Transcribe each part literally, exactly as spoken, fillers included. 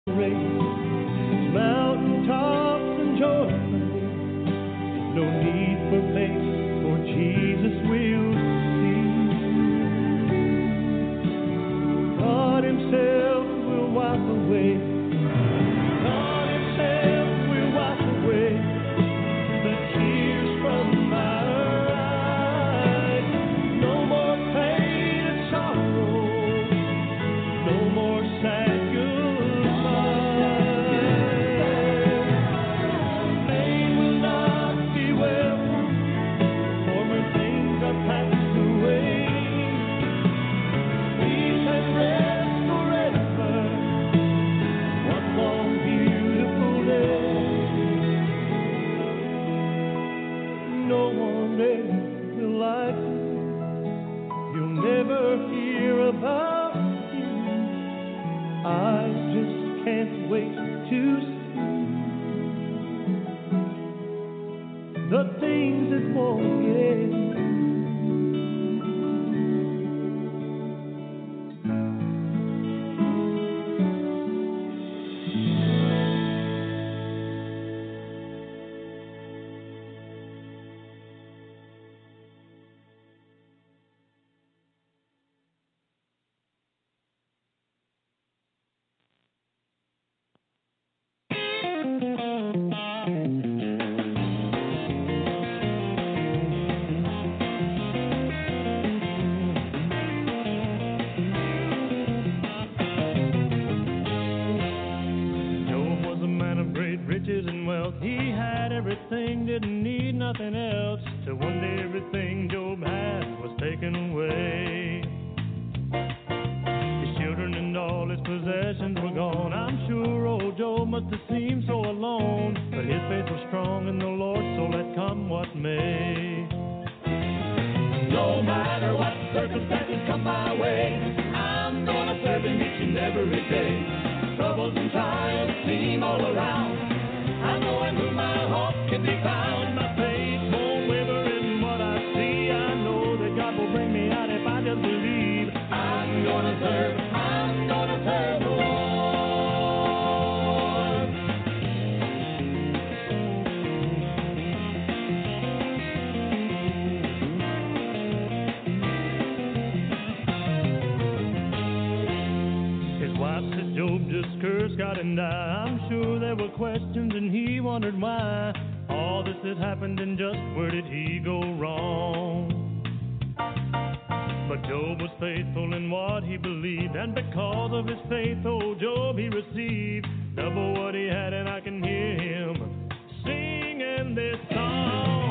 Mountain tops and joy, no need for faith, for Jesus will see. God Himself will wipe away, God Himself will wipe away the tears from my eyes. No more pain and sorrow, no more sad about you. I just can't wait to see the things that won't get.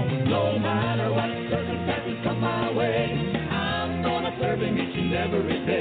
Every day.